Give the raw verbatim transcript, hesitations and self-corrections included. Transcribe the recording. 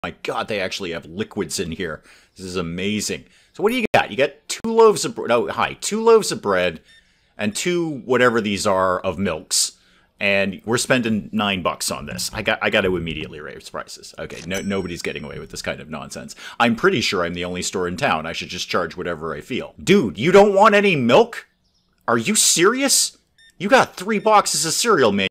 my god, they actually have liquids in here. This is amazing. So what do you got? You got two loaves of bread. Oh, hi. Two loaves of bread and two whatever these are of milks. And we're spending nine bucks on this. I got I got to immediately raise prices. Okay, no, nobody's getting away with this kind of nonsense. I'm pretty sure I'm the only store in town. I should just charge whatever I feel. Dude, you don't want any milk? Are you serious? You got three boxes of cereal, man.